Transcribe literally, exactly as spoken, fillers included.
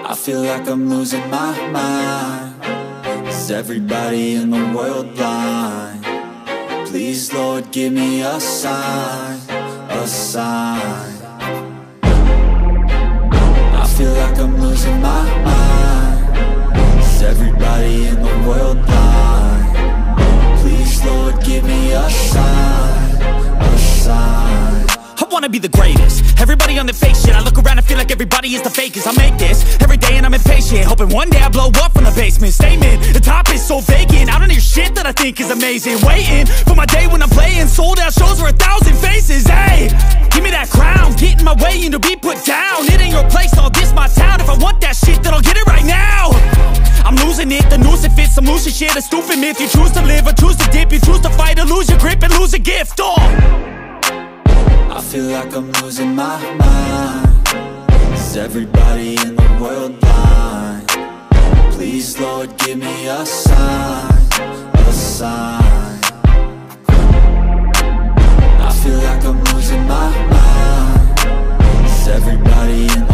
I feel like I'm losing my mind. Is everybody in the world blind? Please, Lord, give me a sign, a sign. I feel like I'm losing my mind. Is everybody in the world blind? Please, Lord, give me a sign, a sign. I wanna be the greatest. Everybody on the fake shit. I look around and feel like everybody is the fakest. I make this every day and I'm impatient, hoping one day I blow up from the basement. Statement, the top is so vacant. I don't hear shit that I think is amazing. Waiting for my day when I'm playing sold out shows for a thousand faces. Hey, give me that crown, get in my way and to be put down. It ain't your place, all this my town. If I want that shit, then I'll get it right now. I'm losing it, the noose it fits. I'm losing shit, a stupid myth. You choose to live or choose to dip. You choose to fight or lose your grip and lose a gift. Oh, I feel like I'm losing my mind. Is everybody in the world blind? Please, Lord, give me a sign, a sign. I feel like I'm losing my mind. Is everybody in the